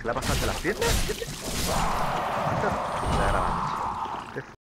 ¿Qué le ha pasado a las piernas? ¿Qué te... Está grabando.